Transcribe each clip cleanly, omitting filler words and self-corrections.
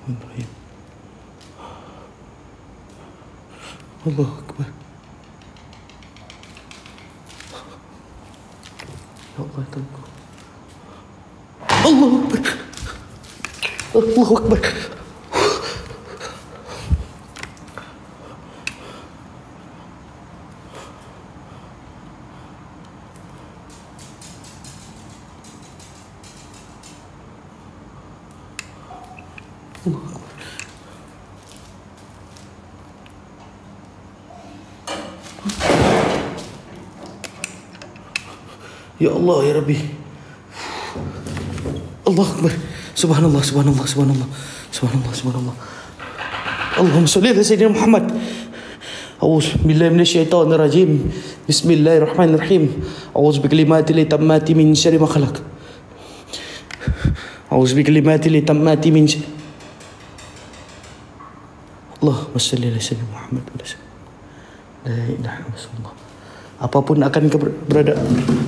Bismillahirrahmanirrahim. Allahu Akbar. Ya Allah, Tuhanku. Allahu Akbar. Allahu Akbar. Ya Allah, ya Rabbi. Allahu Akbar. Subhanallah, subhanallah, subhanallah. Subhanallah, subhanallah. Allahumma salli ala Sayyidina Muhammad. A'udzu billahi minasyaitonir rajim. Bismillahirrahmanirrahim. A'udzu bikalimatillahi tammati min syarri ma khalaq. A'udzu bikalimatillahi tammati min Allahumma salli ala Sayyidina Muhammad. La ilaha illallah. Apapun akan keberadaan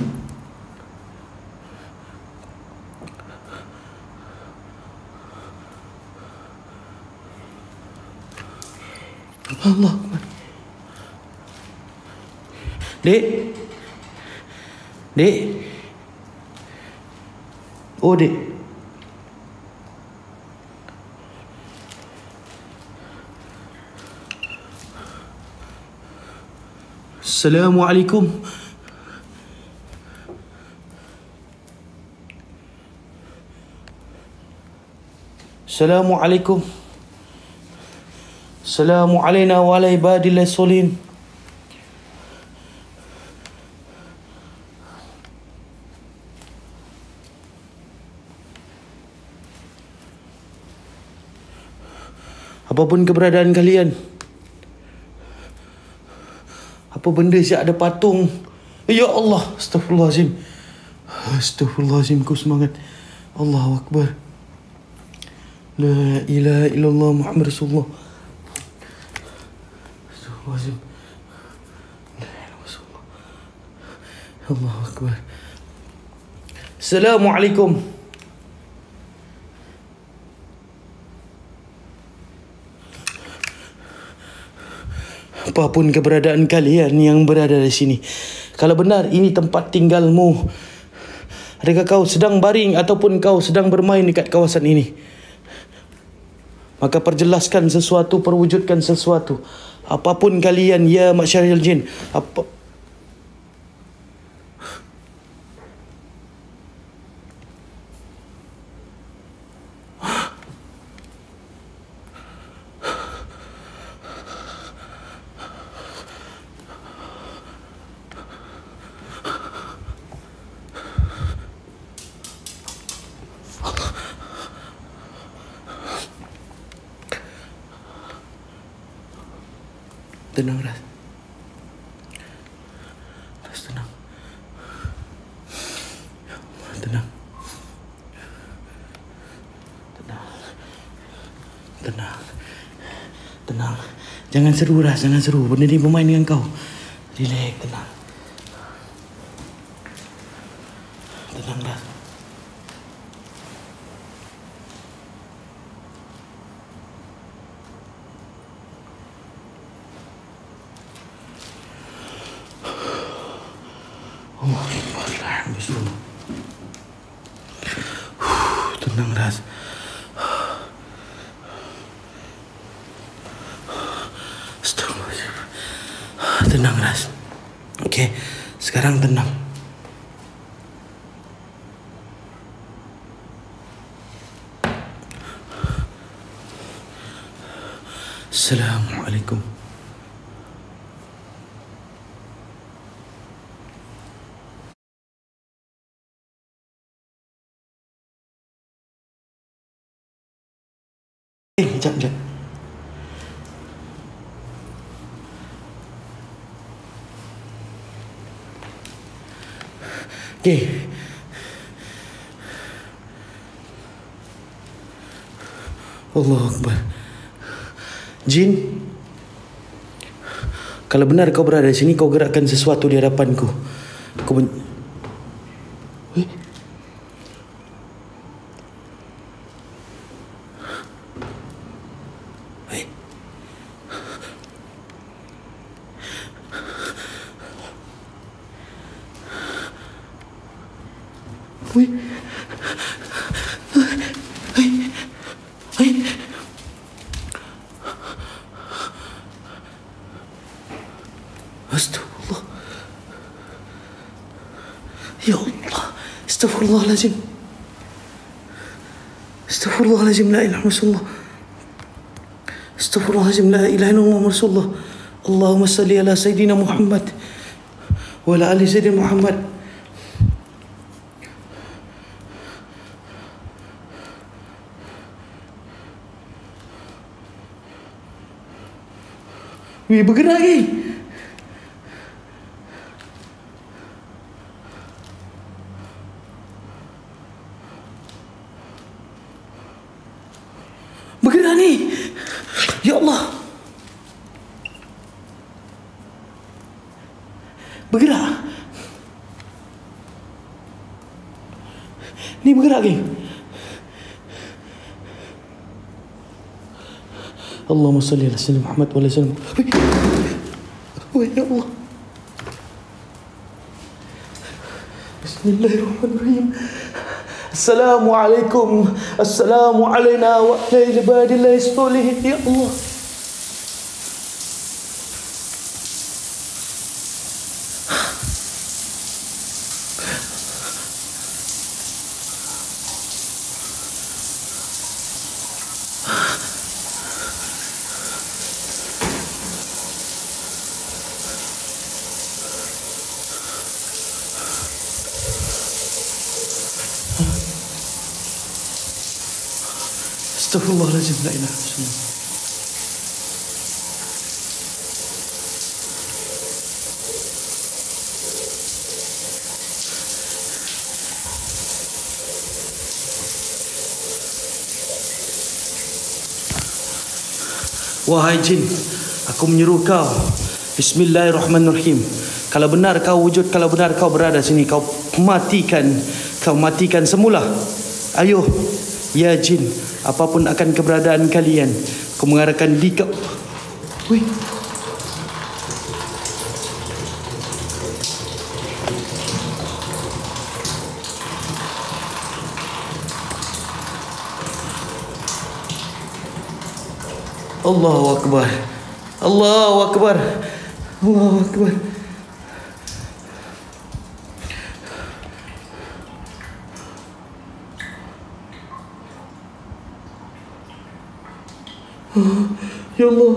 Allah. Dek. Dek. Oh, Dek. Assalamualaikum. Assalamualaikum. Assalamu alayna wa ala ibadillah solihin. Apapun keberadaan kalian, apa benda siap ada patung, ya Allah, astagfirullahalazim. Astagfirullahalazim, ku semangat. Allahu Akbar. La ilaha illallah Muhammad Rasulullah. Astagfirullahalazim. La ilaha illallah. Allahu Akbar. Assalamualaikum. Apapun keberadaan kalian yang berada di sini, kalau benar ini tempat tinggalmu, adakah kau sedang baring ataupun kau sedang bermain dekat kawasan ini, maka perjelaskan sesuatu, perwujudkan sesuatu. Apapun kalian, ya masyaril jin, apa tenang, Ras. Ras, tenang. Tenang. Tenang. Tenang. Tenang. Jangan seru, Ras. Jangan seru. Benda ni bermain dengan kau. Relax, tenang. Tenang, Ras. Tenang, Ras. Tenang, Ras. Okey, sekarang tenang. Assalamualaikum. Sekejap. Okey. Allahu Akbar. Jin, kalau benar kau berada di sini, kau gerakkan sesuatu di hadapanku. Kau Wih. Hai. Hai. Astagfirullah. Ya Allah. Astagfirullahalazim. Astagfirullahalazim. La ilaha illallah. Astagfirullahalazim. La ilaha illallah Rasulullah. Allahumma salli ala Sayyidina Muhammad wa ala ali Sayyidina Muhammad. Wih, bergerak ni. Bergerak ni. Ya Allah. Bergerak. Ni bergerak ni. Allahumma salli ala sayyidina Muhammad wa ala sallam. Ya Allah. Bismillahirrahmanirrahim. Assalamualaikum. Assalamu alayna wa ala ibadillahi sholihin. Ya Allah. Astagfirullahaladzim. La ilaha illallah. Wahai jin, aku menyuruh kau. Bismillahirrahmanirrahim. Kalau benar kau wujud, kalau benar kau berada sini, kau matikan semula. Ayo, ya jin, apapun akan keberadaan kalian, aku mengarahkan di kau. Wih. Allahu Akbar. Allahu Akbar. Allahu Akbar. Ya Allah.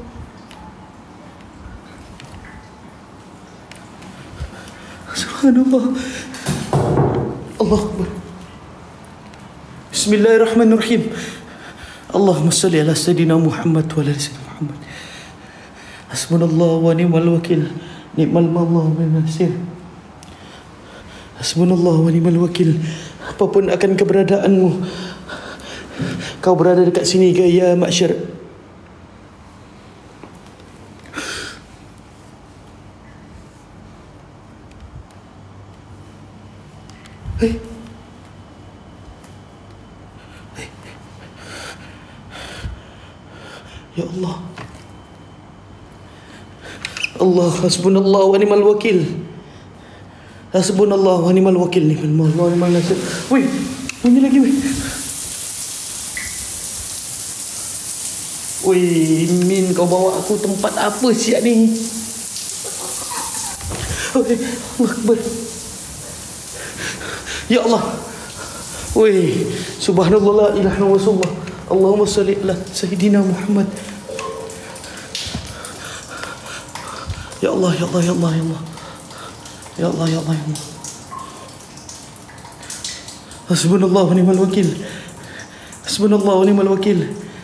Subhanallah. Allahu Akbar. Bismillahirrahmanirrahim. Allahumma salli ala Sayyidina Muhammad wa ala Sayyidina Muhammad. Hasbunallah wa ni'mal wakil. Ni'mal mawla wa ni'mal nasir. Hasbunallah wa ni'mal wakil. Apapun akan keberadaanmu, kau berada dekat sini ke ya ma'syar. Hei. Ya Allah. Allah, hasbunallah wa ni'mal wakil. Hasbunallah wa ni'mal wakil. Ni'mal mawla wa ni'mal nasir. Wih, bunyi lagi wih. Wih, Min, kau bawa aku tempat apa siap ni? Wih, Allah Akbar. Ya Allah. Wih, subhanallah, la ilaha illallah. Allahumma salli ala Sayyidina Muhammad. Ya Allah, ya Allah, ya Allah, ya Allah. Ya Allah, ya Allah, ya Allah. Hasbunallah wa ni'mal wakil. Hasbunallah wa ni'mal wakil.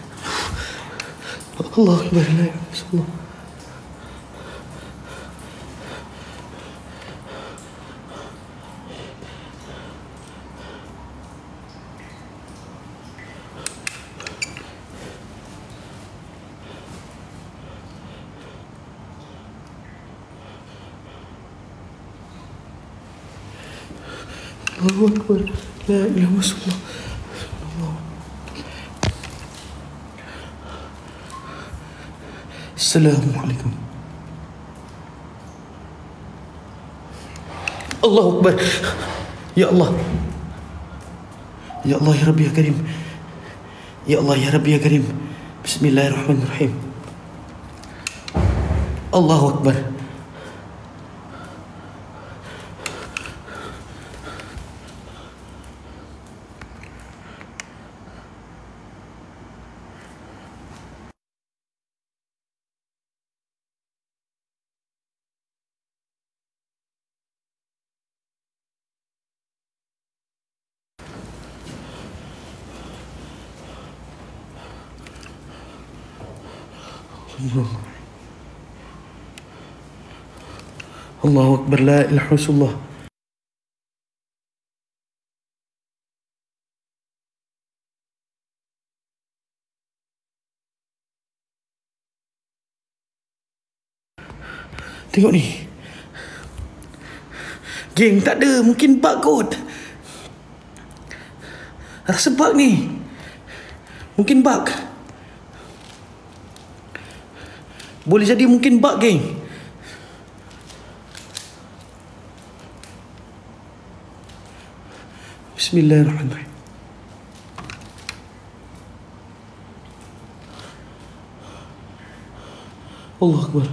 Allah Akbar. La ilaha illallah. Allahu Akbar. La ilaha illallah. Assalamualaikum. Allahu Akbar. Ya Allah. Ya Allah ya Rabbi ya Karim. Ya Allah ya Rabbi ya Karim. Bismillahirrahmanirrahim. Allahu Akbar. Allahu Akbar, la ilaha illallah. Tengok ni. Geng, tak ada. Mungkin bug kot. Rasa bug ni. Mungkin bug. Boleh jadi mungkin bug, geng. Bismillahirrahmanirrahim. Allah Akbar.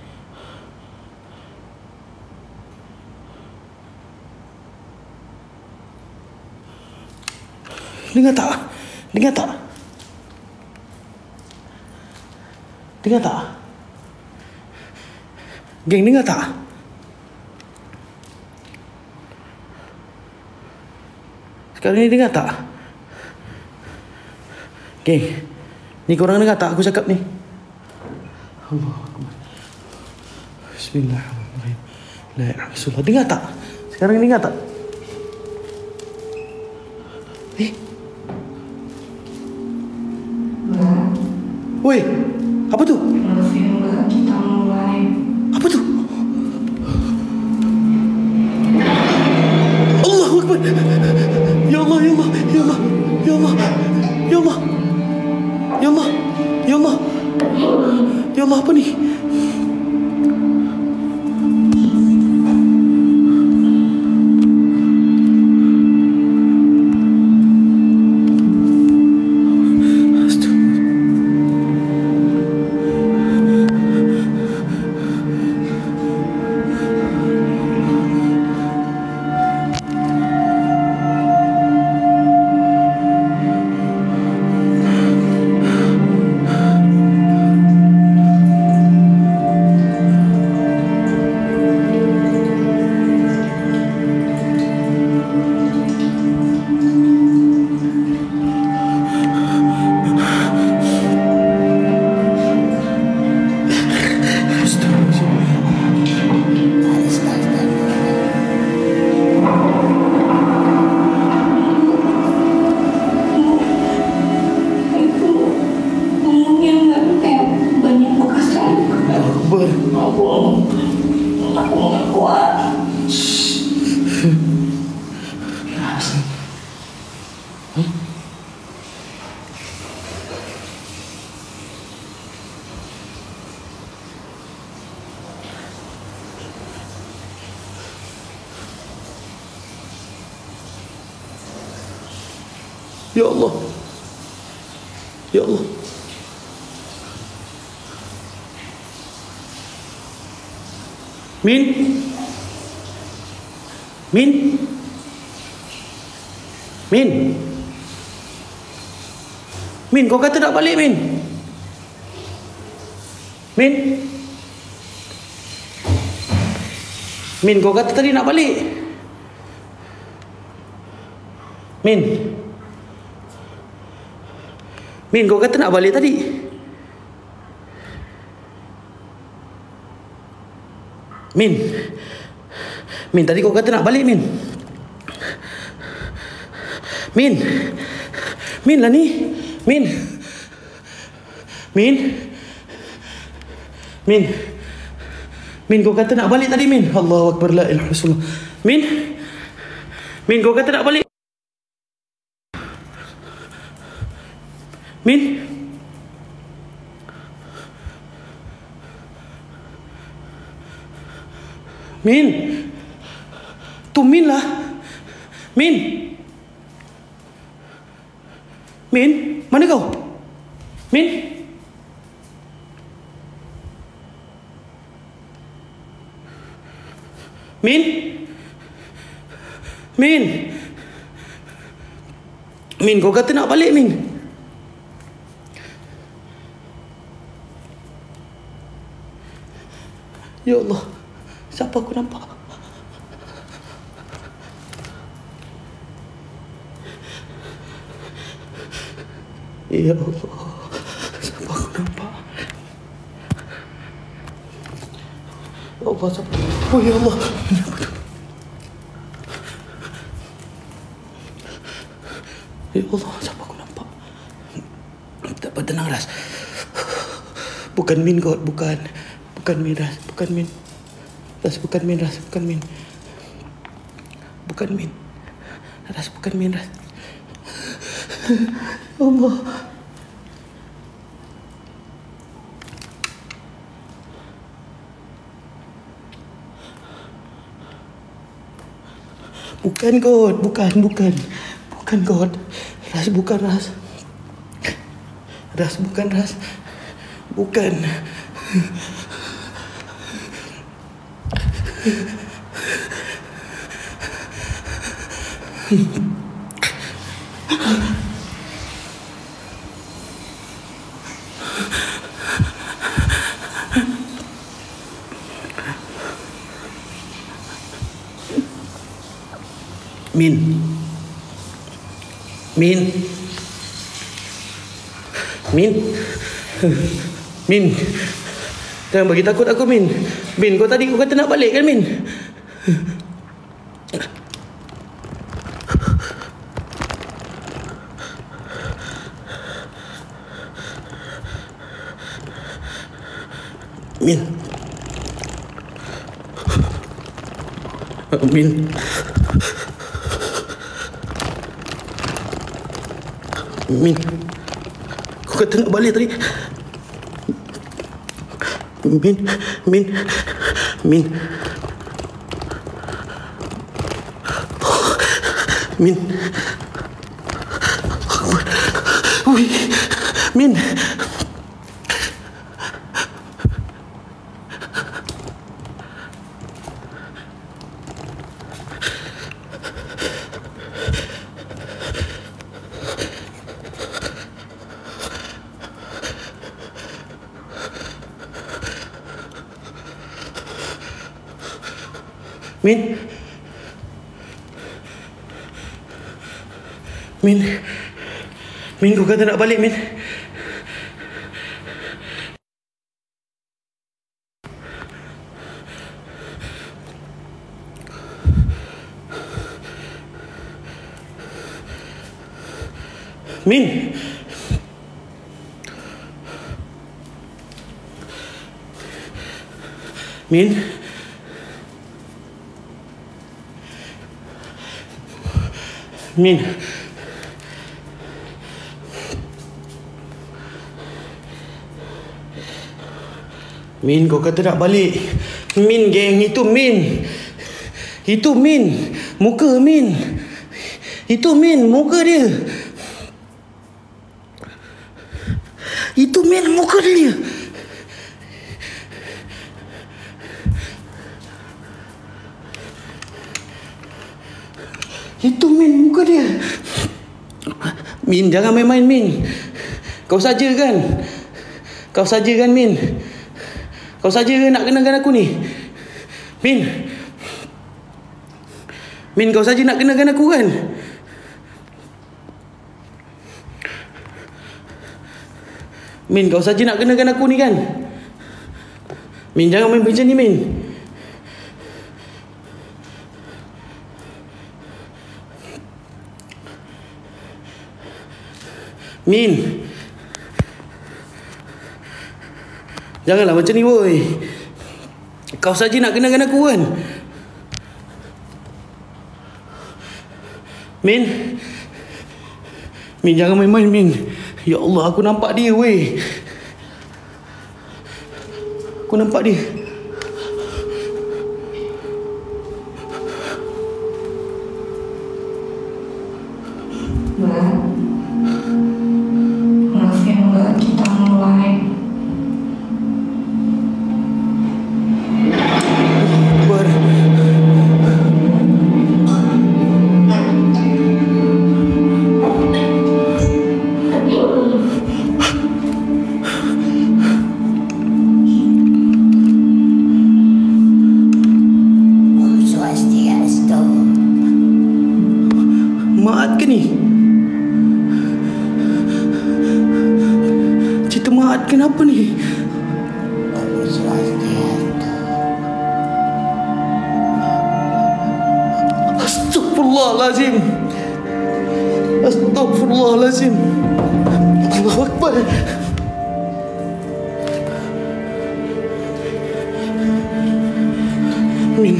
Dengar tak? Dengar tak? Dengar tak? Geng, dengar tak? Sekarang ni dengar tak? Geng, ni korang dengar tak aku cakap ni? Allah Akbar. Bismillahirrahmanirrahim. La ilaha illallah. Dengar tak? Sekarang ni dengar tak? Woi, apa tu? Apa tu? Allahu Akbar. Ya Allah, ya Allah, ya Allah, ya Allah, ya Allah, ya Allah, ya Allah, ya Allah, apa ni? Ya Allah. Ya Allah. Min. Min. Min. Min, kau kata nak balik, Min? Min. Min, kau kata tadi nak balik. Min. Min, kau kata nak balik tadi. Min. Min, tadi kau kata nak balik, Min. Min. Min lah ni. Min. Min. Min. Min, kau kata nak balik tadi, Min. Allahu Akbar, la ilaha illallah. Min. Min, kau kata nak balik. Min. Min. Tu Min lah. Min. Min, mana kau? Min? Min? Min? Min, kau kata nak balik, Min? Ya Allah, siapa aku nampak? Ya Allah, siapa aku nampak? Ya Allah, siapa? Oh ya Allah. Ya Allah, siapa aku nampak? Tak apa, tenang Ras. Bukan Min kot, bukan. Bukan Min Ras, bukan Min. Ras, bukan Min Ras, bukan Min. Bukan Min. Ras, bukan Min Ras. Allah. Bukan kot, bukan. Bukan kot. Ras, bukan Ras. Ras, bukan Ras. Bukan. Min. Min. Min. Min. Jangan bagi takut aku, Min. Min, kau tadi kau kata nak balik kan, Min? Min. Min. Min, kau kata nak balik tadi. Min. Min. Ui, Min. Min. Min. Min, kau kata nak balik, Min. Min. Min. Min. Min, kau kata nak balik. Min, geng, itu Min. Itu Min. Muka Min. Itu Min, muka dia. Itu Min, muka dia. Itu Min, muka dia. Min, jangan main-main, Min. Kau saja kan? Kau saja kan, Min? Kau saja nak kenakan aku ni? Min. Min, kau saja nak kenakan aku kan? Min, kau saja nak kenakan aku ni kan? Min, jangan main macam ni, Min. Min. Janganlah macam ni, woi. Kau saja nak kenakan aku kan? Min. Min, jangan main-main, Min. Ya Allah, aku nampak dia, weh. Aku nampak dia. Mat, kenapa ni? Astaghfirullahalazim. Astaghfirullahalazim. Allahu Akbar. Min.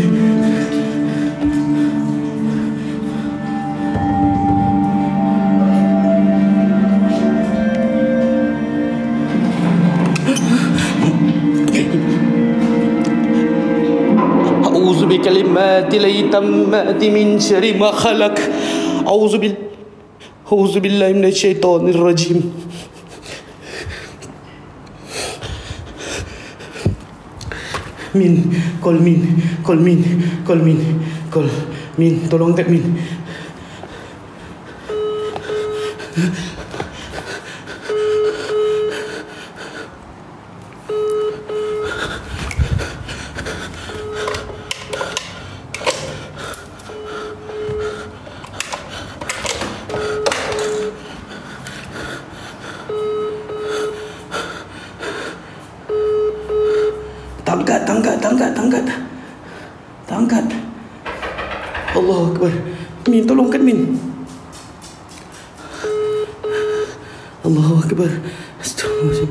A'udzu bikalimati tammati min syarri ma khalaq. A'udzu billahi minasyaitonir rajim. Min, call Min, tolong angkat Min. Tangkat. Allahu Akbar. Min, tolongkan Min. Allahu Akbar. Astagfirullahaladzim.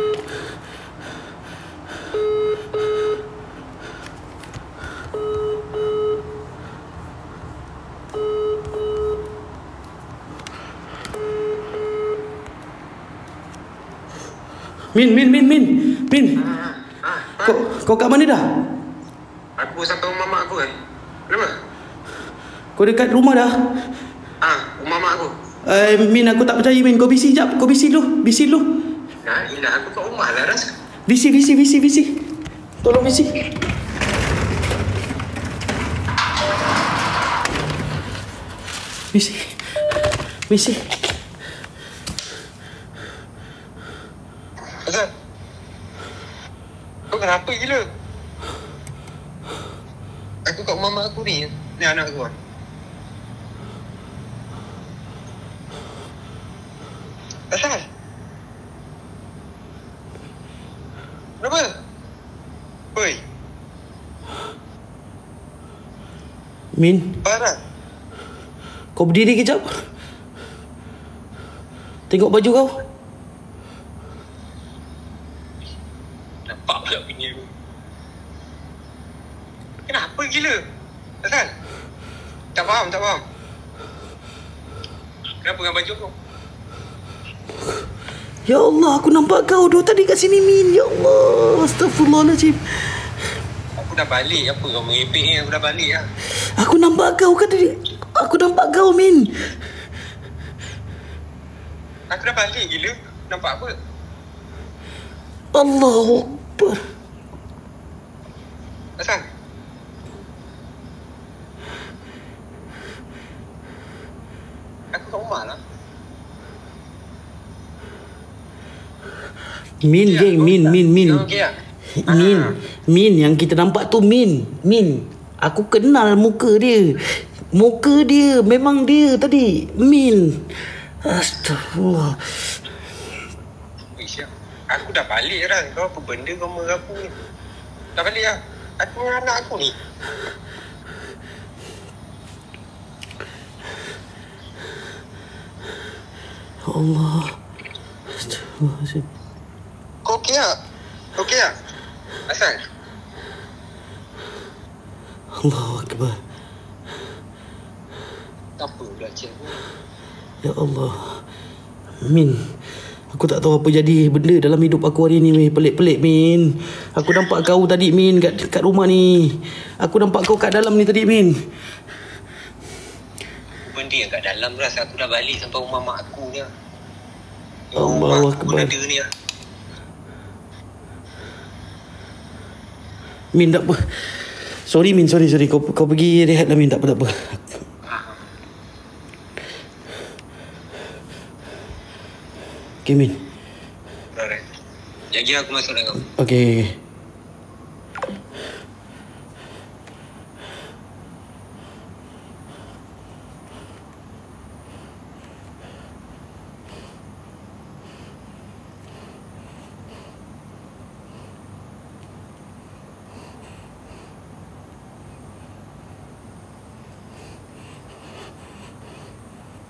Min. Kau kat mana dah? Aku sampai rumah mak aku Kenapa? Kau dekat rumah dah? Rumah mak aku. Min, aku tak percaya Min. Kau bisi jap. Kau bisi dulu. Nah, yelah aku kat rumah lah Ras. Bisi. Tolong bisi. Bisi. Azal, kau kenapa gila? Aku kat rumah mak aku ni. Ni anak aku. Azal, kenapa? Oi, Min, Farah. kau berdiri kejap. Tengok baju kau. Nampak pula bini aku. Kenapa gila? Azal, tak faham. Kenapa dengan baju kau? Ya Allah, aku nampak kau dulu tadi kat sini Min. Ya Allah, astagfirullahaladzim. Aku dah balik. Apa kau merepek ni? Aku dah balik lah. Aku nampak kau kan tadi. Aku nampak kau Min. Aku dah balik gila. Nampak apa? Allahu Akbar. Azal, aku kat rumah lah. Min, geng, Min. Okey tak? Min, yang kita nampak tu Min. Aku kenal muka dia. Memang dia tadi. Min. Astagfirullah. Isyak, aku dah balik lah. Kau apa benda kau merapu ni? Dah balik lah. Aku dengan anak aku ni. Allah. Astagfirullahaladzim. Kau okey tak? Asal? Allahu Akbar. Apa pula cik aku? Ya Allah. Min, aku tak tahu apa jadi benda dalam hidup aku hari ni. Pelik-pelik Min. Aku nampak kau tadi Min kat rumah ni. Aku nampak kau kat dalam ni tadi Min. Benda yang kat dalam rasa aku dah balik sampai rumah mak aku ni. Allahu Mak aku Akbar. ada ni lah. Min, tak apa. Sorry Min, sorry. Kau pergi rehat lah Min, tak apa. Okay Min. Alright. Jangan aku masuk dengan kau. Okay.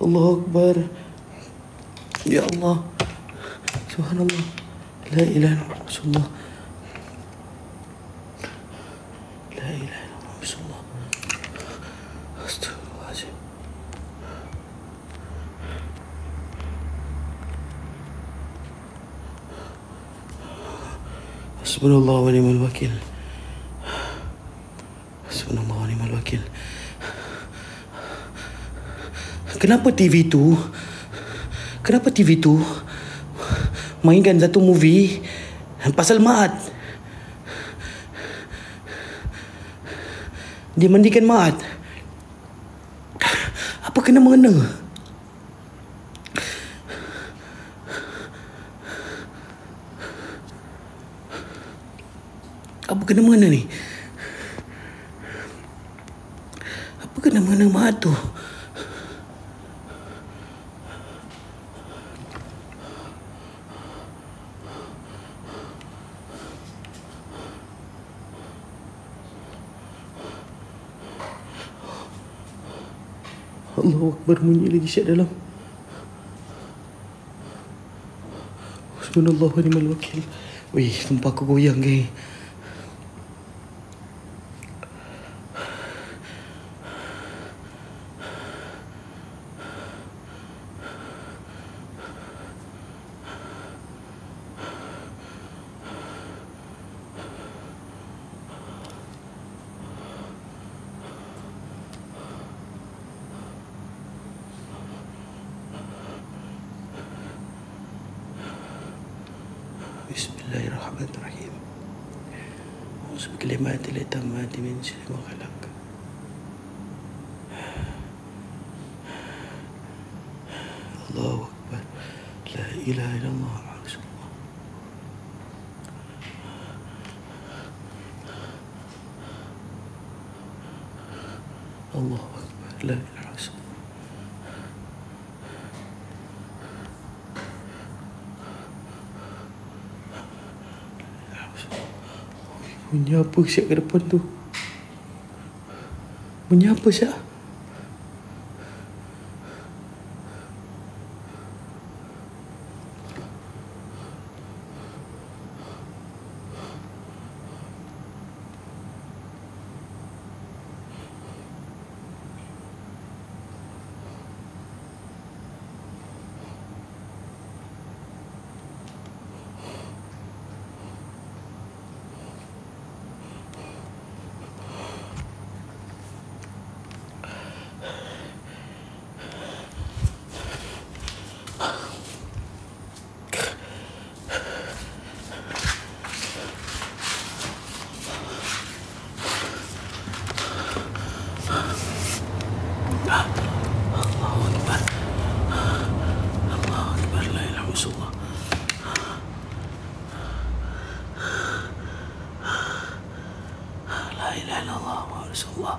Allahu Akbar. Ya Allah. Subhanallah. La ilaha illallah Rasulullah. La ilaha illallah Rasulullah. Astagfirullahaladzim. Hasbunallah wa ni'mal wakil. Hasbunallah wa ni'mal wakil. Kenapa TV tu mainkan satu movie pasal Maat? Dia mandikan Maat. Apa kena-mengena? Apa kena-mengena ni? Apa kena-mengena Maat tu? Allahu Akbar, bunyi lagi syak dalam. Hasbunallah wa ni'mal wakil. Wih, sumpah aku goyang geng. Bismillahirrahmanirrahim. A'udzu bikalimatillahi tammati min syarri ma khalaq. Allahu Akbar. La ilaha illallah Rasulullah. Allahu Akbar. La ilaha illallah. Bunyi apa syak ke depan tu? Bunyi apa syak? Rasulullah.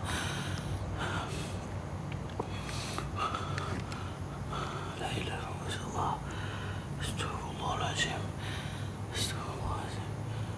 La ilaha illallah. Astagfirullahaladzim. Astagfirullahaladzim.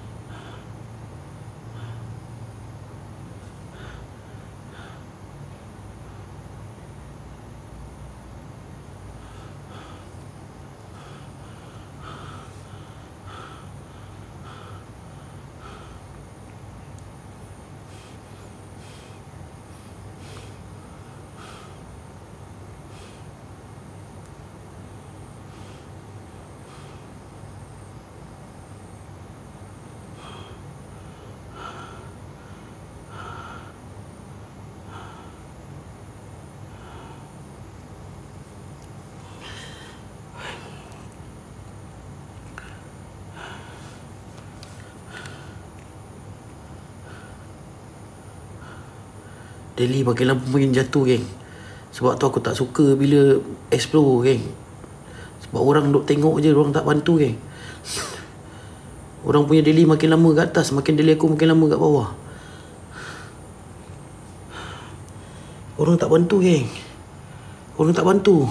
Daily pakai lampu makin jatuh geng. Sebab tu aku tak suka bila explore geng. Sebab orang duk tengok je, orang tak bantu geng. Orang punya daily makin lama kat atas, makin daily aku makin lama kat bawah. Orang tak bantu geng. Orang tak bantu.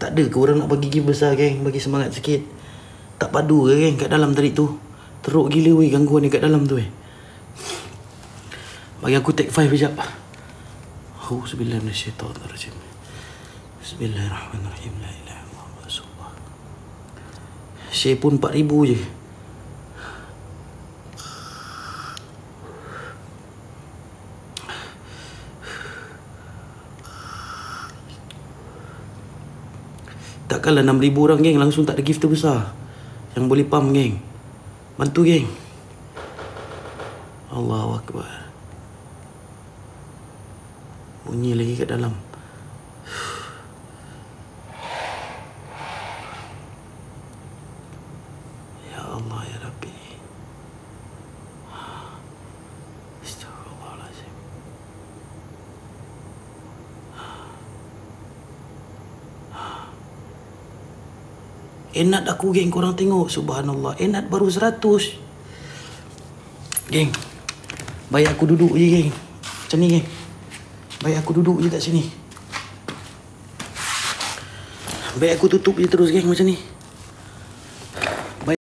Tak ada ke orang nak bagi gift besar, geng? Bagi semangat sikit. Tak padu ke, geng, kat dalam tadi tu? Teruk gila weh gangguan ni kat dalam tu weh. Bagi aku take 5 sekejap. Auzubillahi minasyaitanirrajim. Bismillahirrahmanirrahim. La ilaha illallah rasulullah. Share pun 4,000 je. Takkanlah 6,000 orang, geng, langsung tak ada gift terbesar yang boleh pump, geng. Bantu, geng. Allahu Akbar. Bunyi lagi kat dalam. Ya Allah, ya Rabbi. Astagfirullahaladzim. Enat aku, geng, korang tengok. Subhanallah, enat baru 100. Geng, baik aku duduk je, geng. Macam ni, geng. Baik aku duduk je kat sini. Baik aku tutup je terus, geng, macam ni.